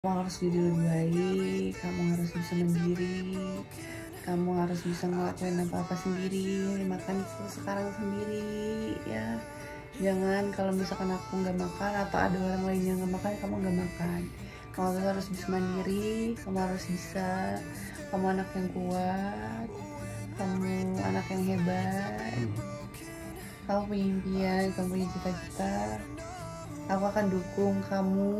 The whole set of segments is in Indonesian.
Kamu harus jadi lebih baik, kamu harus bisa mandiri, kamu harus bisa ngelakuin apa-apa sendiri, makan sekarang sendiri ya. Jangan kalau misalkan aku nggak makan atau ada orang lain yang nggak makan, kamu nggak makan. Kamu harus bisa mandiri, kamu harus bisa, kamu anak yang kuat, kamu anak yang hebat, kamu punya impian, kamu punya cita-cita. Aku akan dukung kamu.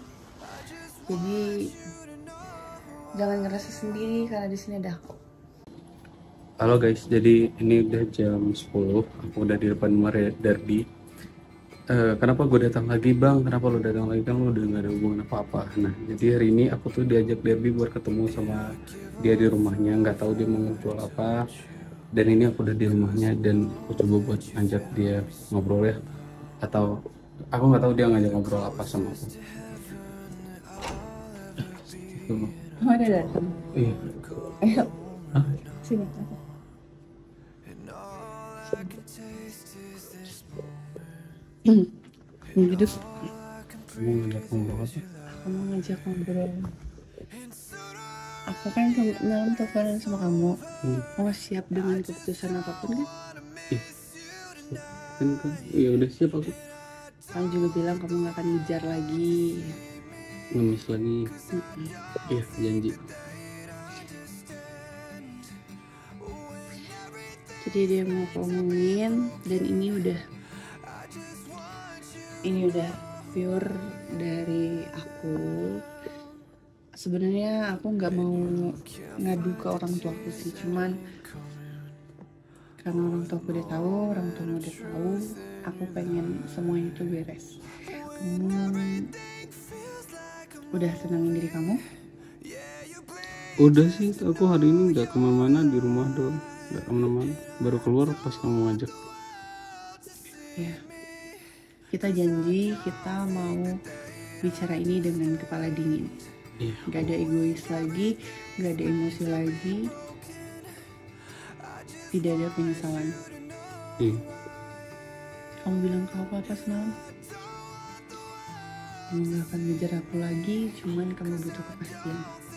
Jadi jangan ngerasa sendiri karena di sini ada aku. Halo guys, jadi ini udah jam 10, aku udah di depan Maria Derby. Kenapa gue datang lagi bang? Kenapa lo datang lagi? Kan lo udah gak ada hubungan apa-apa. Nah, jadi hari ini aku tuh diajak Derby buat ketemu sama dia di rumahnya. Nggak tahu dia mau ngobrol apa. Dan ini aku udah di rumahnya dan aku coba buat ngajak dia ngobrol ya. Atau aku nggak tahu dia ngajak ngobrol apa sama aku. Oh, ada datang. Iya. Ayo, Hah? sini. Hidup. Kamu ngajak ngobrol apa? Aku mau ngajak ngobrol. Aku kan malam teleponan sama kamu. Kamu siap dengan keputusan apapun kan? Ih, kan, ya udah siap aku. Kamu juga bilang kamu gak akan ngejar lagi. Ngemis lagi. Iya, janji. Jadi dia mau ngomongin dan ini udah pure dari aku. Sebenarnya aku nggak mau ngadu ke orang tuaku sih, cuman karena orang tuaku udah tahu, orang tuamu udah tahu, aku pengen semuanya itu beres. Kamu udah tenangin diri kamu? Udah sih, aku hari ini nggak kemana-mana, di rumah doang, nggak kemana-mana. Baru keluar pas kamu ngajak. Ya, kita janji kita mau bicara ini dengan kepala dingin. Iya. Gak ada egois lagi, gak ada emosi lagi, tidak ada penyesalan. Iya. Kamu bilang ke aku apa semalam? Kamu gak akan ngejar aku lagi, cuman kamu butuh kepastian.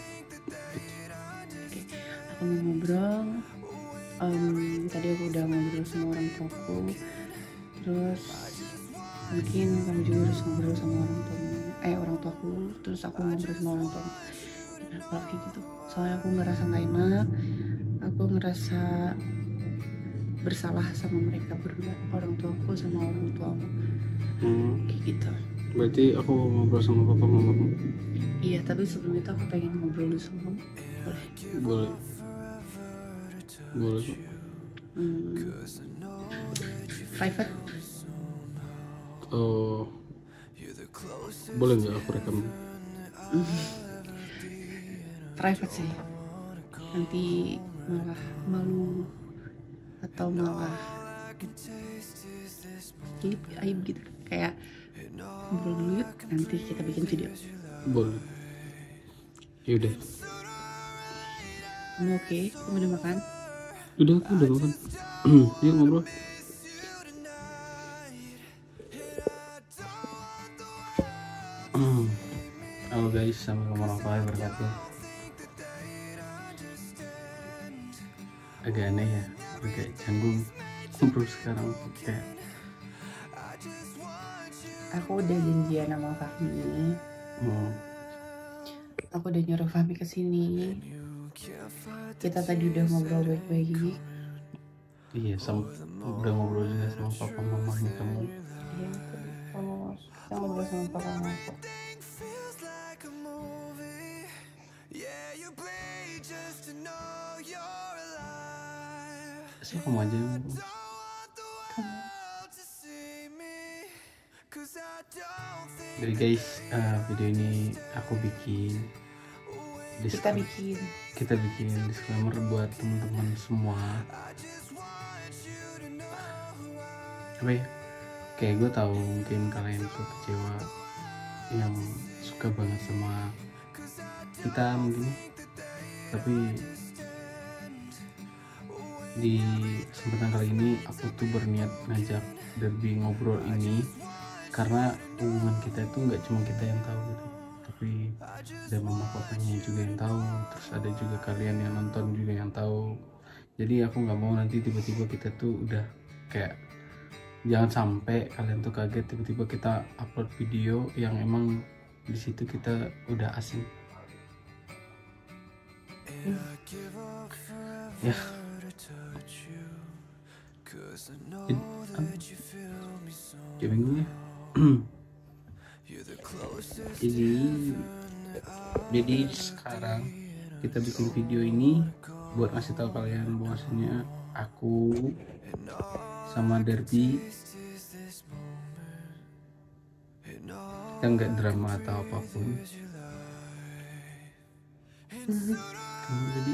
Oke, aku mau ngobrol. Tadi aku udah ngobrol sama orang tuaku, terus mungkin kamu juga harus ngobrol sama orang tuaku, terus aku ngobrol sama orang tuaku. Kenapa kayak gitu? Soalnya aku ngerasa gak enak, aku ngerasa bersalah sama mereka berdua, orang tuaku sama orang tuamu. Kayak gitu. Berarti aku ngobrol sama papa mamamu? Iya, tapi sebelum itu aku pengen ngobrol dulu sama kamu. Boleh? Boleh kok. Private? Oh, boleh nggak aku rekam? Private sih, nanti malah malu atau malah aib gitu. Kayak ngobrol dulu yuk, nanti kita bikin video. Boleh. Yaudah. Kamu oke? Kamu udah makan? Udah, aku udah makan. Yuk ngobrol. Halo guys, assalamualaikum warahmatullahi wabarakatuh. Agak aneh ya, agak canggung ngobrol sekarang. Kayak aku udah janjian sama Fahmi. Aku udah nyuruh Fahmi kesini. Kita tadi udah ngobrol baik-baik. iya, udah ngobrol juga sama papa mamanya kamu. Iya, kita ngobrol sama papa mama aku. So, kamu aja yang ngobrol. Jadi guys, video ini aku bikin. Kita bikin disclaimer buat teman-teman semua. Apa ya? Kayak gue tahu mungkin kalian tuh kecewa yang suka banget sama kita mungkin, tapi di kesempatan kali ini aku tuh berniat ngajak Derby ngobrol ini karena hubungan kita itu nggak cuma kita yang tahu gitu. tapi ada mama papanya juga yang tahu, terus ada juga kalian yang nonton juga yang tahu. Jadi aku nggak mau nanti tiba-tiba kita tuh udah kayak, jangan sampai kalian tuh kaget tiba-tiba kita upload video yang emang di situ kita udah asing. Ya. Ya minggu ya. jadi sekarang kita bikin video ini buat ngasih tahu kalian bahwasanya aku sama Derby kita nggak drama atau apapun. Kamu jadi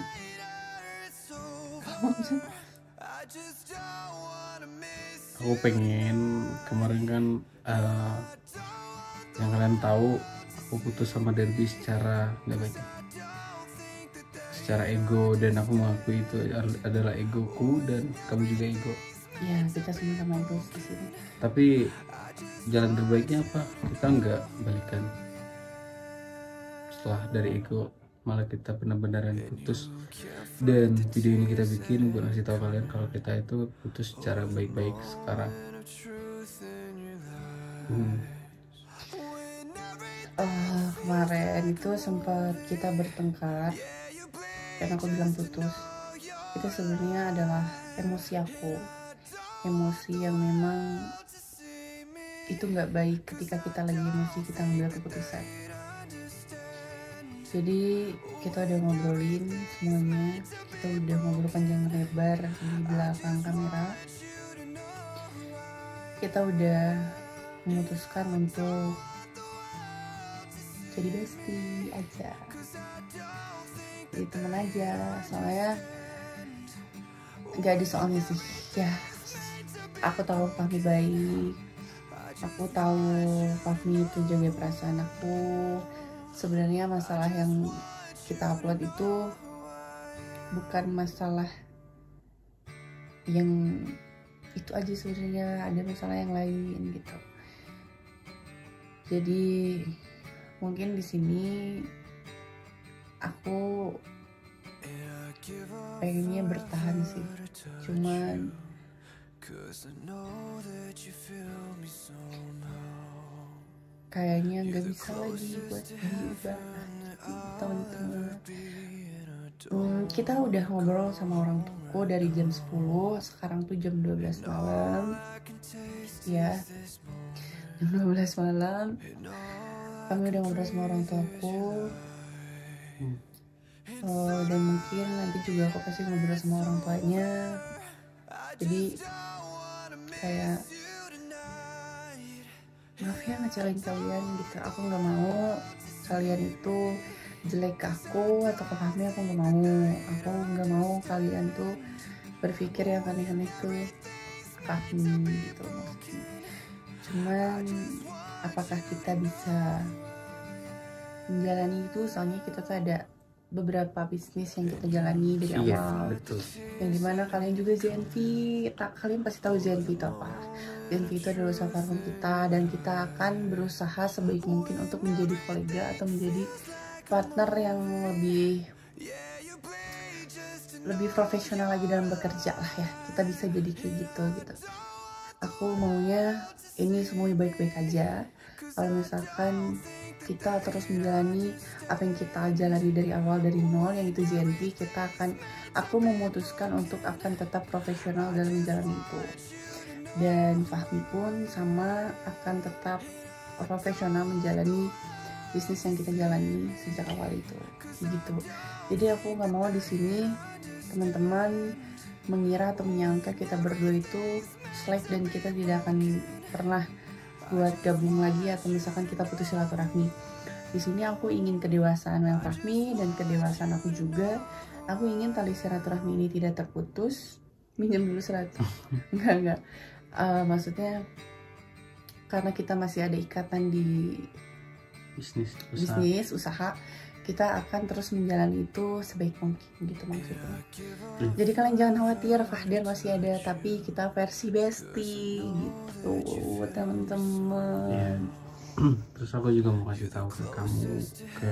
aku pengen kemarin kan yang kalian tahu aku putus sama Derby secara nggak baik, secara ego, dan aku mengakui itu adalah egoku dan kamu juga ego. Iya, kita sama-sama ego di sini. Tapi jalan terbaiknya apa? Kita nggak balikan. Setelah dari ego malah kita benar-benaran putus. Dan video ini kita bikin buat ngasih tahu kalian kalau kita itu putus secara baik-baik sekarang. Kemarin itu sempat kita bertengkar dan aku bilang putus. Itu sebenarnya adalah emosi aku, emosi yang memang itu nggak baik. Ketika kita lagi emosi kita ngambil keputusan. Jadi kita udah ngobrolin semuanya, kita udah ngobrol panjang lebar di belakang kamera. Kita udah memutuskan untuk jadi bestie aja, jadi temen aja. Soalnya nggak ada soalnya sih ya, aku tahu Fahmi baik, aku tahu Fahmi itu jaga perasaan aku. Sebenarnya masalah yang kita upload itu bukan masalah yang itu aja, sebenarnya ada masalah yang lain gitu. Jadi mungkin di sini aku pengennya bertahan sih, cuman kayaknya nggak bisa lagi buat diubah teman-teman. Kita udah ngobrol sama orang tuaku dari jam 10, sekarang tuh jam 12 malam ya, jam 12 malam kami udah ngobrol sama orang tuaku. Dan mungkin nanti juga aku pasti ngobrol sama orang tuanya. Jadi kayak maaf ya ngecewain kalian gitu. Aku nggak mau kalian itu jelek ke aku atau ke Fahmi, aku nggak mau. Aku nggak mau kalian tuh berpikir yang aneh-aneh tuh Fahmi gitu maksudnya. Cuman apakah kita bisa menjalani itu? Soalnya kita tuh ada beberapa bisnis yang kita jalani dari awal. Betul. Yang dimana kalian juga ZNV, kalian pasti tahu ZNV itu apa. ZNV itu adalah usaha parfum kita, dan kita akan berusaha sebaik mungkin untuk menjadi kolega atau menjadi partner yang lebih profesional lagi dalam bekerja lah ya. Kita bisa jadi kayak gitu. Aku maunya ini semuanya baik-baik aja. Kalau misalkan kita terus menjalani apa yang kita jalani dari awal, dari nol, yang itu ZNP, aku memutuskan untuk akan tetap profesional dalam menjalani itu. Dan Fahmi pun sama akan tetap profesional menjalani bisnis yang kita jalani sejak awal itu. Gitu. Jadi aku nggak mau di sini teman-teman mengira atau menyangka kita berdua itu slack dan kita tidak akan pernah buat gabung lagi atau misalkan kita putus silaturahmi. Di sini aku ingin kedewasaan yang Fahmi dan kedewasaan aku juga. Aku ingin tali silaturahmi ini tidak terputus. Minjem dulu 100. Enggak. Maksudnya karena kita masih ada ikatan di bisnis usaha, kita akan terus menjalani itu sebaik mungkin gitu maksudnya. Jadi kalian jangan khawatir, Fahdan masih ada, tapi kita versi bestie gitu teman-teman. Terus aku juga mau kasih tahu ke kamu, ke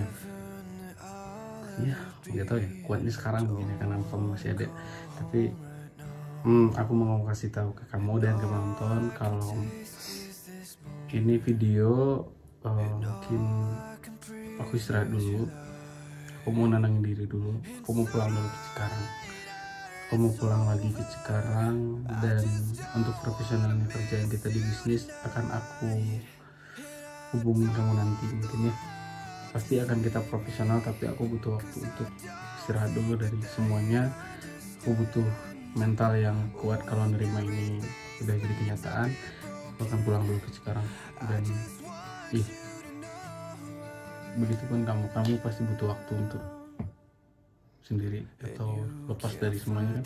ya nggak tahu ya kuatnya sekarang begini karena kamu masih ada, tapi aku mau kasih tahu ke kamu dan ke penonton kalau ini video mungkin aku istirahat dulu, aku mau nenangin diri dulu, aku mau pulang dulu ke Cikarang, aku mau pulang lagi ke Cikarang. Dan untuk profesionalnya kerjaan kita di bisnis akan aku hubungi kamu nanti mungkin ya, pasti akan kita profesional, tapi aku butuh waktu untuk istirahat dulu dari semuanya. Aku butuh mental yang kuat kalau nerima ini udah jadi kenyataan. Aku akan pulang dulu ke Cikarang dan begitupun kamu pasti butuh waktu untuk sendiri atau lepas dari semuanya kan.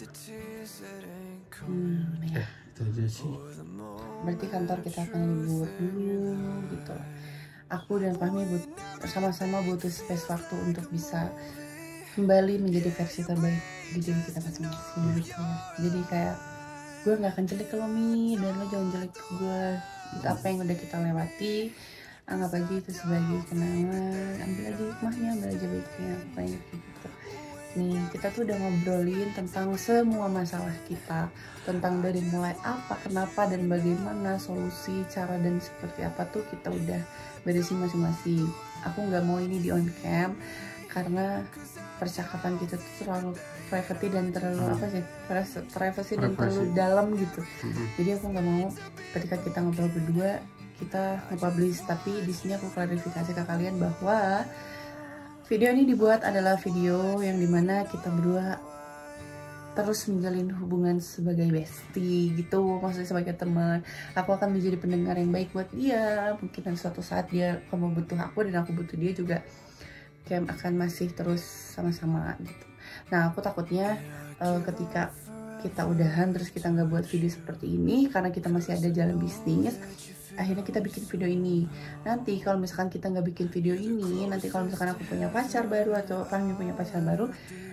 Ya. Itu aja sih. Berarti kantor kita akan libur dulu gitu. Aku dan Fahmi sama-sama butuh space waktu untuk bisa kembali menjadi versi terbaik di diri kita masing-masing gitu ya. Jadi kayak gue nggak akan jelek ke lo Mi, dan lo jangan jelek ke gue. Apa yang udah kita lewati, anggap aja itu sebagai kenangan, ambil aja hikmahnya, ambil aja baiknya, pokoknya gitu. Nih, kita tuh udah ngobrolin tentang semua masalah kita, tentang dari mulai apa, kenapa, dan bagaimana, solusi, cara, dan seperti apa tuh kita udah beresin masing-masing. Aku nggak mau ini di on cam karena percakapan kita tuh terlalu private dan terlalu privacy dan terlalu dalam gitu. Jadi aku nggak mau ketika kita ngobrol berdua kita nge-publish, tapi di sini aku klarifikasi ke kalian bahwa video ini dibuat adalah video yang dimana kita berdua terus menjalin hubungan sebagai bestie gitu, maksudnya sebagai teman. Aku akan menjadi pendengar yang baik buat dia. Mungkin suatu saat dia kamu butuh aku dan aku butuh dia juga, kayak akan masih terus sama-sama gitu. Nah aku takutnya ketika kita udahan terus kita nggak buat video seperti ini karena kita masih ada jalan bisnis, akhirnya kita bikin video ini. Nanti kalau misalkan kita nggak bikin video ini, nanti kalau misalkan aku punya pacar baru atau Fahmi punya pacar baru,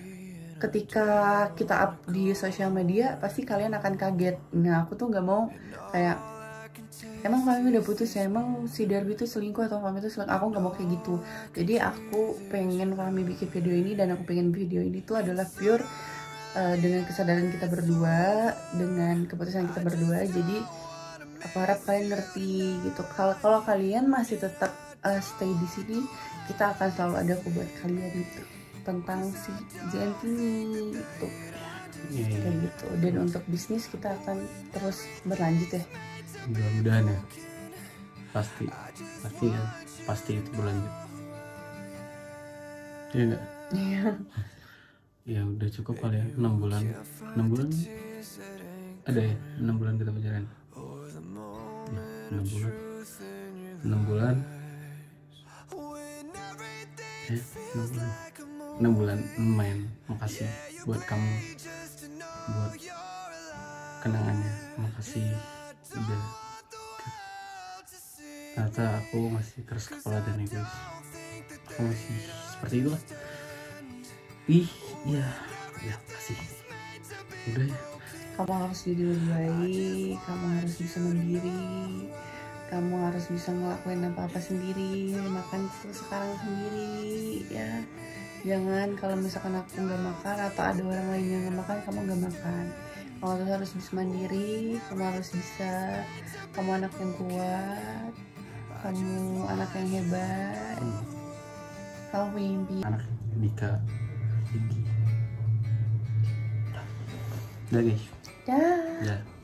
ketika kita up di sosial media pasti kalian akan kaget. Nah aku tuh nggak mau kayak emang Fahmi udah putus ya, emang si Darby tuh selingkuh atau Fahmi tuh selingkuh. Aku nggak mau kayak gitu. Jadi aku pengen Fahmi bikin video ini, dan aku pengen video ini tuh adalah pure dengan kesadaran kita berdua, dengan keputusan kita berdua. Jadi aku harap kalian ngerti gitu. Kalau kalian masih tetap stay di sini, kita akan selalu ada buat kalian gitu tentang si JNT ini gitu. Kayak gitu. Dan untuk bisnis kita akan terus berlanjut ya. Mudah-mudahan ya. Pasti itu berlanjut. Iya enggak? Iya. Ya udah cukup kali ya, 6 bulan ada ya, 6 bulan kita pacaran ya, 6 bulan 6 bulan lumayan. Makasih buat kamu, buat kenangannya, makasih udah. Ternyata aku masih keras kepala dan egois, aku masih seperti itu lah. Ya kasih udah ya. Kamu harus jadi lebih baik, kamu harus bisa mandiri, kamu harus bisa ngelakuin apa-apa sendiri, makan sekarang sendiri ya. Jangan kalau misalkan aku nggak makan atau ada orang lain yang nggak makan, kamu nggak makan. Kamu harus bisa mandiri, kamu harus bisa, kamu anak yang kuat, kamu anak yang hebat, kamu punya impian. Anak Dika tinggi. Udah guys. Dah. Ya.